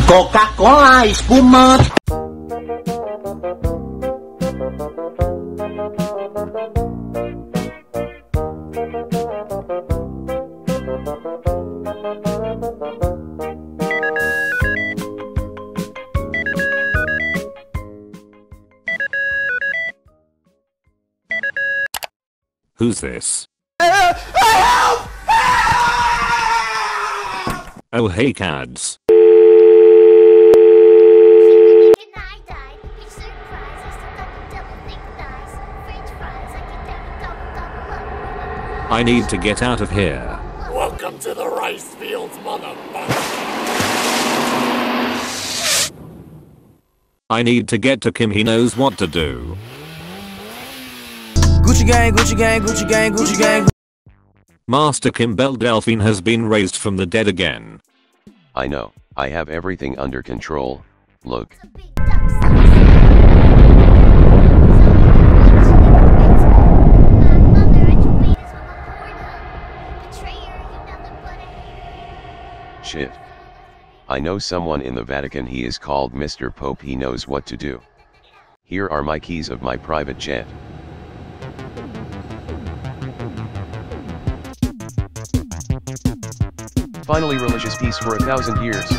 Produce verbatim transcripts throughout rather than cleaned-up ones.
Coca-Cola, espumante. Who's this? Uh, help! Oh hey Cads. I need to get out of here. Welcome to the rice fields, motherfucker. I need to get to Kim, he knows what to do. Gucci gang, Gucci gang, Gucci gang, Gucci gang. Master Kim Bell Delphine has been raised from the dead again. I know, I have everything under control, look. Shit. I know someone in the Vatican, he is called Mister Pope, he knows what to do. Here are my keys of my private jet. Finally religious peace for a thousand years.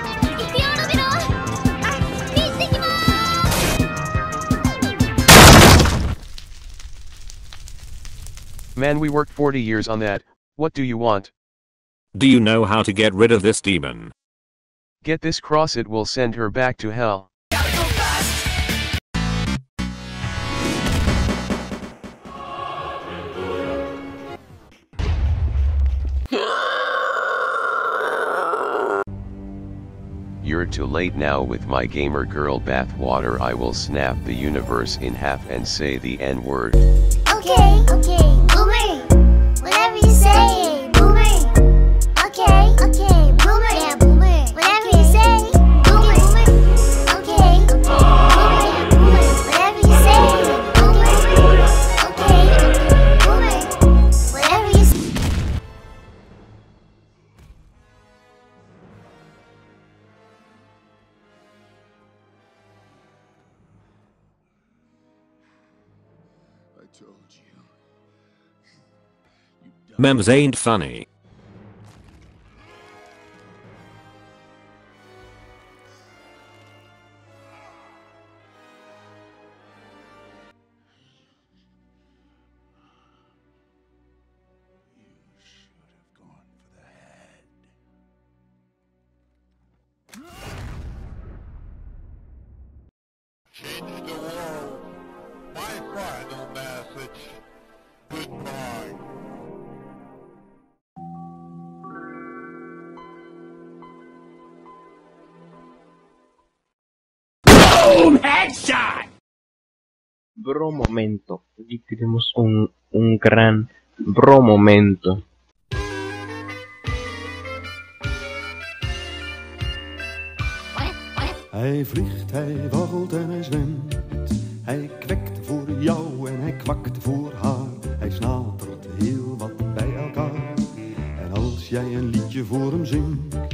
Man, we worked forty years on that, what do you want? Do you know how to get rid of this demon? Get this cross, it will send her back to hell. You're too late now with my gamer girl bath water. I will snap the universe in half and say the N word. Okay, okay, boomer. Whatever you say, boomer. Okay, okay, boomer. Yeah, boomer. Whatever you say, boomer. Okay, okay, boomer. Whatever you say, boomer. Okay, okay, boomer. Whatever you say. Memes ain't funny. Change the world. My final message. Goodbye. Boom! Headshot! Bro momento, aquí tenemos un, un gran bro momento. Hij vliegt, hij waggelt en hij zwemt. Hij kwekt voor jou en hij kwakt voor haar. Hij snatert heel wat bij elkaar. En als jij een liedje voor hem zingt,